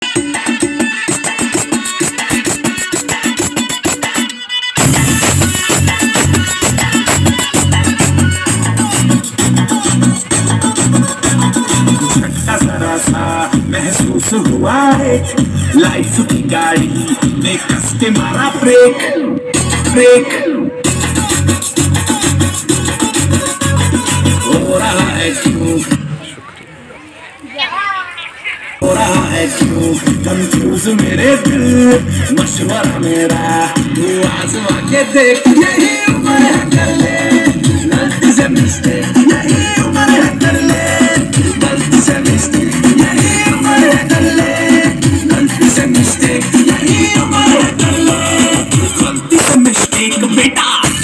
महसूस हुआ है लाइफ की गाड़ी ने कस के मारा ब्रेक ब्रेक। हो रहा है क्यों, हो रहा है क्यों कंफ्यूज मेरे दिल। मशवरा मेरा तू आजमा के देख, यही उम्र है कर ले गलती से मिस्टेक, यही उम्र है कर ले गलती से मिस्टेक, यही उम्र है कर ले गलती से मिस्टेक, यही उम्र है कर ले गलती से मिस्टेक बेटा।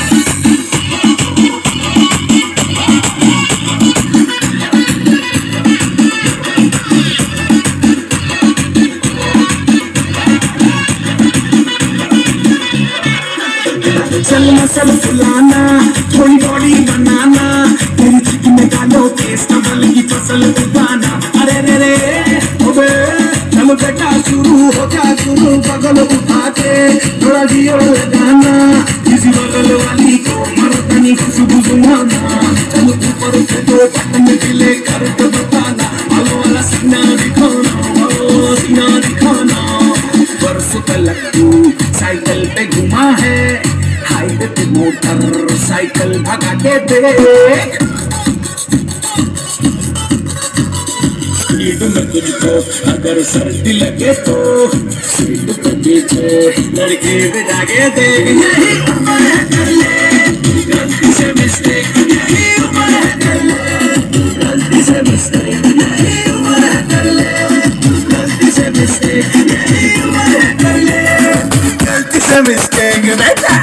चलना सब फुलाना थोड़ी बॉडी बनाना, तेरी चिकन में डालो केस कमल की फसल उगाना। अरे रे रे ओबे चल बेटा शुरू हो जा शुरू, बगल उठा के थोड़ा जियो गाना, किसी बगल वाली को मर्दानी खुशबू सुनाना। चल ऊपर से दो बटन गिले कर तो बताना, आलो वाला सीना दिखाना, आलो सीना दिखाना। बरसों तक तू साइकिल पे घुमा है, हाईवे पे मोटर साइकिल भगा के देख। स्पीड में तुझको अगर सर्दी लगे तो सीट पे पीछे लड़के बिठा के देख, यही उम्र है कर ले गलती से मिस्टेक, यही उम्र है कर ले गलती से मिस्टेक, यही उम्र है कर ले गलती से मिस्टेक, यही उम्र है कर ले गलती से मिस्टेक बेटा।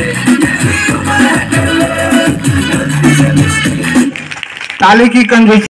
ताली की कंजूसी